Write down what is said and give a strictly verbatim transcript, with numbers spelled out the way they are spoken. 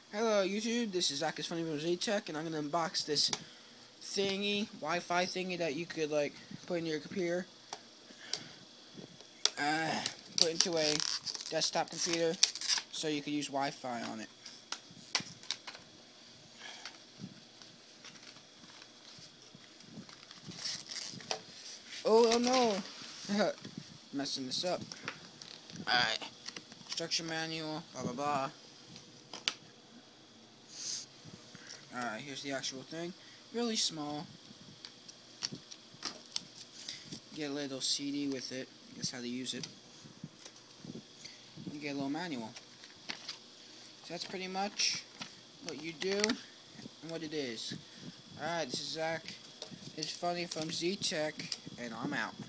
Hello YouTube, this is Zach is Funny from Z-Tech, and I'm gonna unbox this thingy, Wi-Fi thingy that you could like put into your computer, uh, put into a desktop computer, so you could use Wi-Fi on it. Oh, oh no, messing this up. Alright, instruction manual, blah blah blah. Alright, here's the actual thing. Really small. Get a little C D with it. That's how to use it. You get a little manual. So that's pretty much what you do and what it is. Alright, this is Zach. It's Funny from Z-Tech, and I'm out.